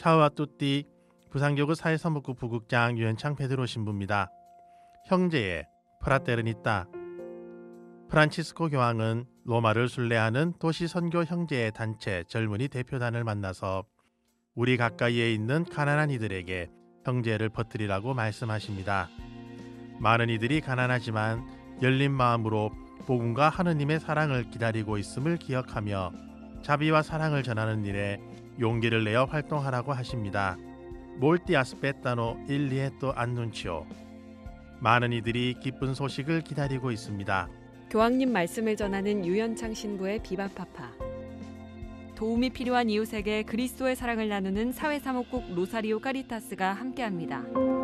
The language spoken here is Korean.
차우 아 뚜띠 부산교구 사회사무국 부국장 유현창 베드로 신부입니다. 형제의 프라테르니타. 프란치스코 교황은 로마를 순례하는 도시선교 형제의 단체 젊은이 대표단을 만나서 우리 가까이에 있는 가난한 이들에게 형제를 퍼뜨리라고 말씀하십니다. 많은 이들이 가난하지만 열린 마음으로 복음과 하느님의 사랑을 기다리고 있음을 기억하며 자비와 사랑을 전하는 일에 용기를 내어 활동하라고 하십니다. Molti aspettano il lieto annuncio. 많은 이들이 기쁜 소식을 기다리고 있습니다. 교황님 말씀을 전하는 유현창 신부의 비바파파. 도움이 필요한 이웃에게 그리스도의 사랑을 나누는 사회사목국 로사리오 카리타스가 함께합니다.